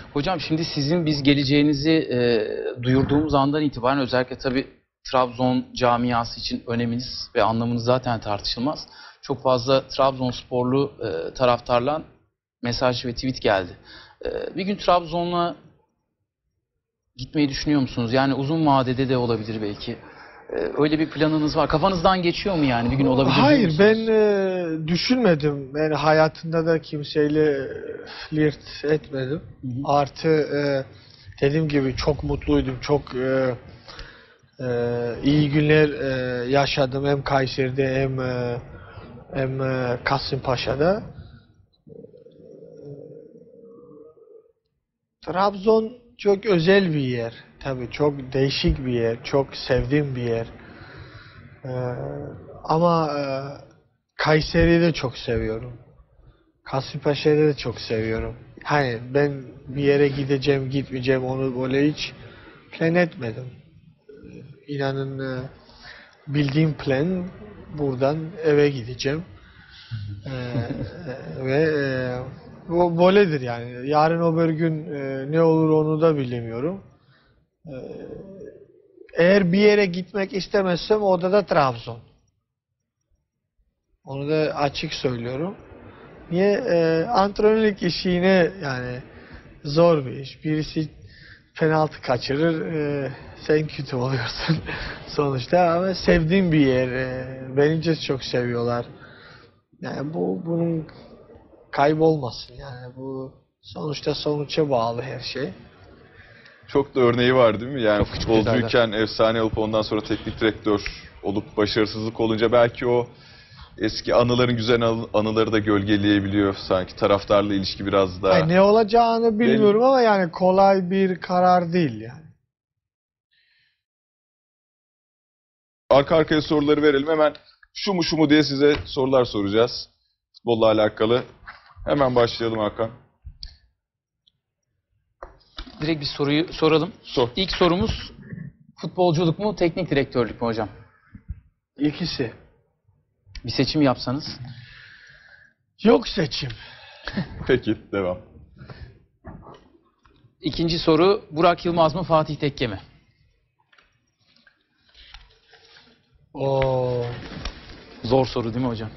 Hocam şimdi sizin biz geleceğinizi duyurduğumuz andan itibaren özellikle tabii Trabzon camiası için öneminiz ve anlamınız zaten tartışılmaz. Çok fazla Trabzonsporlu taraftarla mesaj ve tweet geldi. Bir gün Trabzon'a gitmeyi düşünüyor musunuz? Yani uzun vadede de olabilir belki. Öyle bir planınız var. Kafanızdan geçiyor mu yani bir gün olabilir diyor Hayır, musunuz? ben düşünmedim. Ben hayatımda da kimseyle flirt etmedim. Artı dediğim gibi çok mutluydum. Çok iyi günler yaşadım. Hem Kayseri'de hem Kasımpaşa'da. Trabzon çok özel bir yer. Tabii çok değişik bir yer. Çok sevdiğim bir yer. Ama Kayseri'yi de çok seviyorum. Kasımpaşa'yı da çok seviyorum. Hani ben bir yere gideceğim, gitmeyeceğim onu böyle hiç plan etmedim. İnanın bildiğim plan buradan eve gideceğim. Ve bu böyledir yani. Yarın öbür gün ne olur onu da bilemiyorum. Eğer bir yere gitmek istemezsem o da Trabzon. Onu da açık söylüyorum. Niye? Antrenörlük işi yine yani zor bir iş. Birisi penaltı kaçırır, sen kötü oluyorsun sonuçta. Ama sevdiğim bir yer. Beni de çok seviyorlar. Yani bunun kaybolmasın yani. Bu sonuçta sonuça bağlı her şey. Çok da örneği var değil mi? Yani Çok futbolcuyken efsane olup ondan sonra teknik direktör olup başarısızlık olunca belki o eski anıların güzel anıları da gölgeleyebiliyor sanki. Taraftarla ilişki biraz daha... Ne olacağını bilmiyorum ama yani kolay bir karar değil yani. Arka arkaya soruları verelim. Hemen şu mu şu mu diye size sorular soracağız. Futbolla alakalı. Hemen başlayalım Hakan. Direkt bir soruyu soralım. Sor. İlk sorumuz futbolculuk mu, teknik direktörlük mü hocam? İkisi. Bir seçim yapsanız. Yok seçim. Peki, devam. İkinci soru Burak Yılmaz mı, Fatih Tekke mi? Oo. Zor soru değil mi hocam?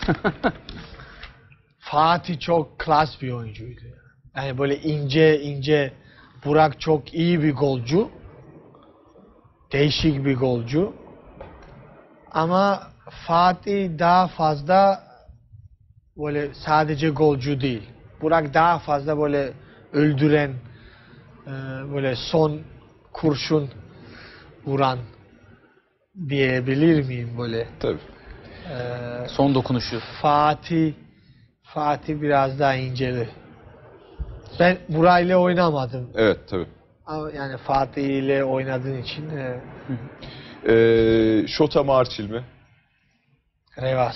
Fatih çok klas bir oyuncuydu. Yani böyle ince ince. Burak çok iyi bir golcü. Değişik bir golcü. Ama Fatih daha fazla böyle sadece golcü değil. Burak daha fazla böyle öldüren, böyle son kurşun vuran diyebilir miyim böyle? Tabii. Son dokunuşu. Fatih biraz daha inceli. Ben Buray'la oynamadım. Evet, tabii. Ama yani Fatih ile oynadığın için Şota mı Arçil mi? Revas.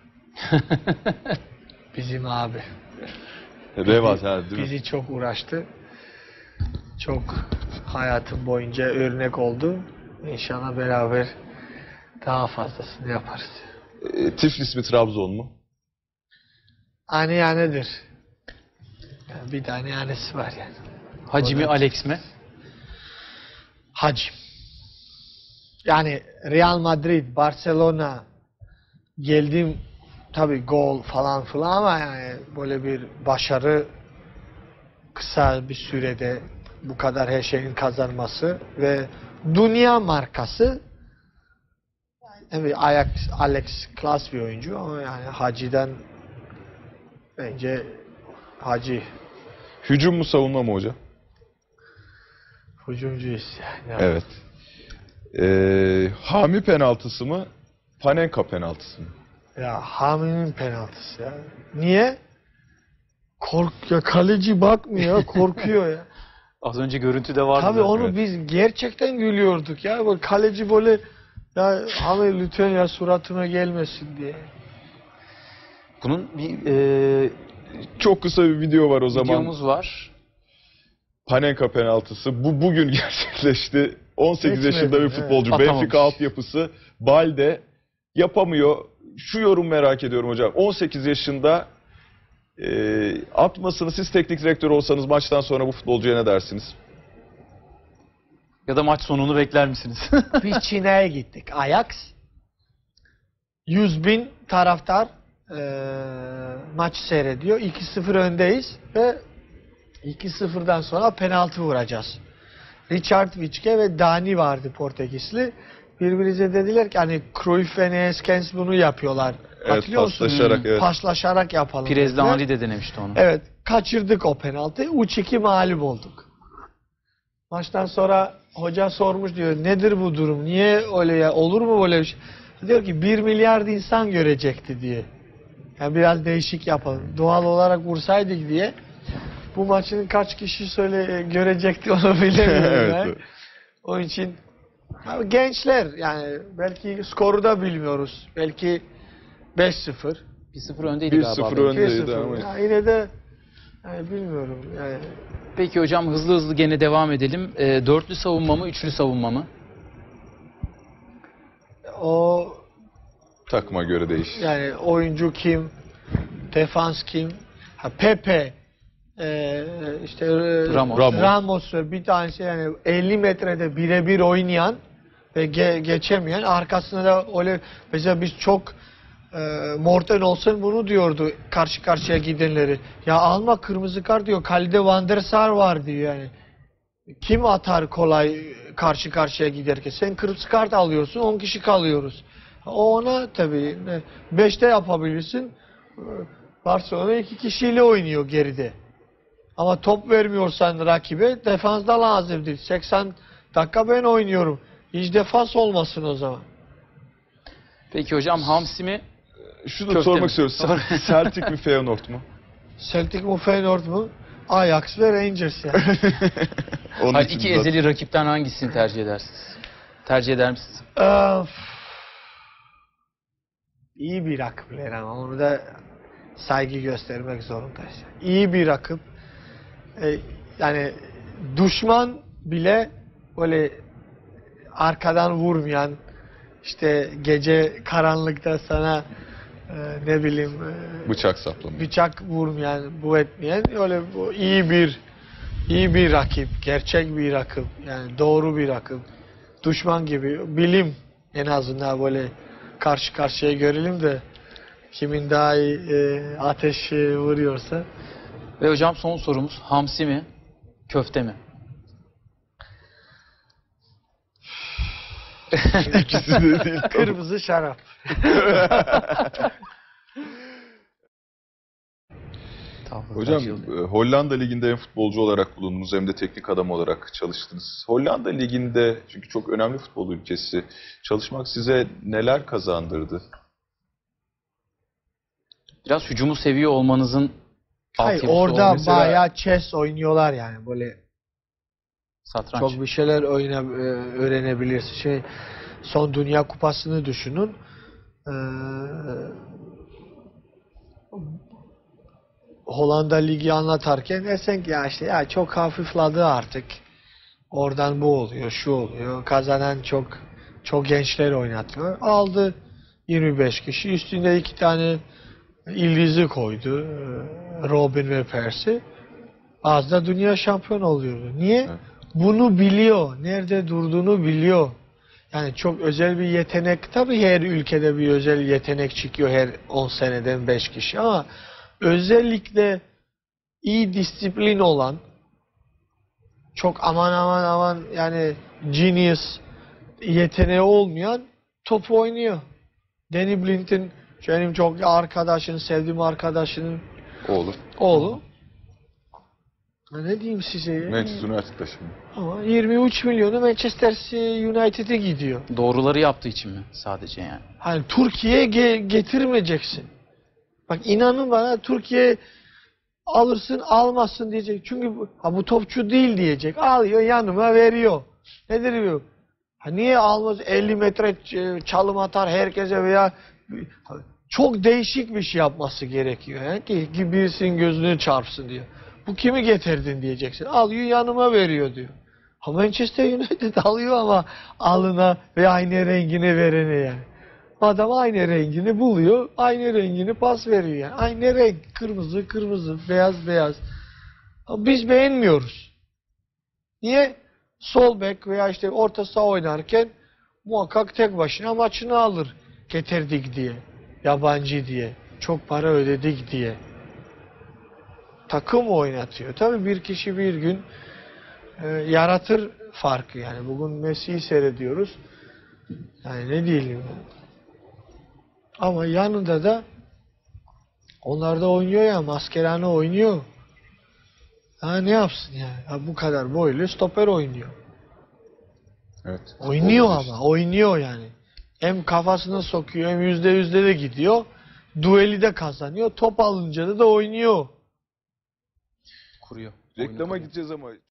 Bizim abi. Revaz ha değil mi? Bizi çok uğraştı. Çok hayatım boyunca örnek oldu. İnşallah beraber daha fazlasını yaparız. Tiflis mi Trabzon mu? Aniyanedir. Yani bir tane anesi var yani. Hacı mi, Alex mi? Hacim. Yani Real Madrid, Barcelona geldim tabii gol falan filan ama yani böyle bir başarı kısa bir sürede bu kadar her şeyin kazanması ve dünya markası evet Alex klas bir oyuncu ama yani Hacı'dan bence Hacı Hücum mu savunma mı hocam? hücumcuyuz yani. Evet. Hami penaltısı mı? Panenka penaltısı mı? Ya Hami'nin penaltısı ya. Niye? Ya kaleci bakmıyor, korkuyor ya. Az önce görüntüde vardı. Tabii da. onu Evet. biz gerçekten gülüyorduk ya. Böyle kaleci böyle ya Hami lütfen ya suratıma gelmesin diye. Bunun bir Çok kısa bir video var o zaman. videomuz var. Panenka penaltısı. Bu bugün gerçekleşti. 18 Geçmedi, yaşında bir evet. futbolcu. Atamamış. Benfica altyapısı. Balde yapamıyor. Şu yorum merak ediyorum hocam. 18 yaşında Atmasını siz teknik direktör olsanız maçtan sonra bu futbolcuya ne dersiniz? Ya da maç sonunu bekler misiniz? Biz Çin'e gittik. Ajax. 100.000 taraftar maçı seyrediyor. 2-0 öndeyiz ve 2-0'dan sonra penaltı vuracağız. Richard Witschke ve Dani vardı, Portekizli. Birbirimize dediler ki hani Cruyff ve Neeskens bunu yapıyorlar. Evet, Hatırlıyor musun? paslaşarak, evet. Paslaşarak yapalım. Pirez'le dediler. Ali de denemişti onu. Evet, kaçırdık o penaltıyı. 3-2 mağlup olduk. Maçtan sonra hoca sormuş, diyor nedir bu durum? Niye öyle ya? Olur mu böyle bir şey? Diyor ki 1 milyar insan görecekti diye. Yani biraz değişik yapalım. Doğal olarak vursaydık diye. Bu maçın kaç kişi görecekti onu bilemiyorum. Evet, yani. evet. Onun için abi gençler yani belki skoru da bilmiyoruz. Belki 5-0. 1-0 öndeydi galiba. 1-0 öndeydi 2-0. ama. Ya yine de yani bilmiyorum. Yani Peki hocam hızlı gene devam edelim. Dörtlü savunma mı, üçlü savunma mı? o Takıma göre değişir. yani oyuncu kim, defans kim? Pepe, işte Ramos. Ramos ve bir tanesi yani 50 metrede birebir oynayan ve geçemeyen, arkasında da öyle mesela biz çok Morten olsun bunu diyordu karşı karşıya gidenleri. Ya alma kırmızı kart diyor. Kalede Van der Sar var diyor yani. Kim atar kolay karşı karşıya giderken? Sen kırmızı kart alıyorsun, 10 kişi kalıyoruz. O ona tabii 5'te yapabilirsin. Barcelona 2 kişiyle oynuyor geride. Ama top vermiyorsan rakibe defansta lazım değil. 80 dakika ben oynuyorum. Hiç defans olmasın o zaman. Peki hocam Hamsi mi? Şunu da Köfte sormak mi? istiyorum. Celtic mi Feyenoord mu? Celtic mi Feyenoord mu? Ajax ve Rangers yani. Onun Hayır, için iki zaten- ezeli rakipten hangisini tercih edersiniz? Tercih eder misiniz? İyi bir rakipler ama onu da saygı göstermek zorundayız. İyi bir rakip. Yani düşman bile böyle arkadan vurmayan, işte gece karanlıkta sana ne bileyim Bıçak saplama. bıçak vurmayan, bu etmeyen öyle bu iyi bir rakip, gerçek bir rakip, yani doğru bir rakip. Düşman gibi bilim en azından böyle karşı karşıya görelim de kimin daha iyi ateş vuruyorsa. Ve hocam son sorumuz Hamsi mi? Köfte mi? İkisi de değil. Kırmızı şarap. Tamam, Hocam tercih Hollanda Ligi'nde hem futbolcu olarak bulundunuz hem de teknik adam olarak çalıştınız. Hollanda Ligi'nde çünkü çok önemli futbol ülkesi. Çalışmak size neler kazandırdı? Biraz hücumu seviyor olmanızın Hayır, altyapısı orada mesela- bayağı chess oynuyorlar yani böyle satranç. çok bir şeyler öğrenebilirsin. Son Dünya Kupası'nı düşünün. Hollanda Ligi anlatarken dersen ki ya işte ya çok hafifladı artık. Oradan bu oluyor, şu oluyor. Kazanan çok gençler oynatıyor. Aldı 25 kişi. Üstünde 2 tane İldizi koydu. Robin ve Percy. Az da dünya şampiyon oluyordu. Niye? Evet. Bunu biliyor. Nerede durduğunu biliyor. Yani çok özel bir yetenek. Tabii her ülkede bir özel yetenek çıkıyor her 10 seneden 5 kişi ama özellikle iyi disiplin olan, çok aman yani genius yeteneği olmayan top oynuyor. Danny Blint'in benim çok arkadaşım, sevdiğim arkadaşının Oğlu. oğlu. Ha, ne diyeyim size ya? Manchester United'da şimdi. Ama 23 milyonu Manchester United'e gidiyor. Doğruları yaptığı için mi sadece yani? Hani Türkiye'ye getirmeyeceksin. Bak inanın bana, Türkiye alırsın almazsın diyecek. Çünkü bu topçu değil diyecek. Alıyor yanıma veriyor. Nedir bu? Niye almaz? 50 metre çalım atar herkese veya çok değişik bir şey yapması gerekiyor. Yani ki birisinin gözünü çarpsın diyor. Bu kimi getirdin diyeceksin. Alıyor yanıma veriyor diyor. Manchester United alıyor ama alına ve aynı rengine verene yani. Adam aynı rengini buluyor, aynı rengini pas veriyor yani. Aynı renk, kırmızı kırmızı, beyaz beyaz. Ama biz beğenmiyoruz. Niye? Sol bek veya işte orta saha oynarken muhakkak tek başına maçını alır. Getirdik diye, yabancı diye, çok para ödedik diye. Takım oynatıyor. Tabii bir kişi bir gün yaratır farkı yani. Bugün Messi'yi seyrediyoruz. Yani ne diyelim. Ama yanında da onlar da oynuyor ya, Mascherano oynuyor. Ha ne yapsın yani? Ha, bu kadar boylu stoper oynuyor. Evet. Oynuyor Olabilir. ama. Oynuyor yani. Hem kafasına sokuyor hem %100'de de gidiyor. Dueli de kazanıyor. Top alınca da oynuyor. Kuruyor. Reklama gideceğiz ama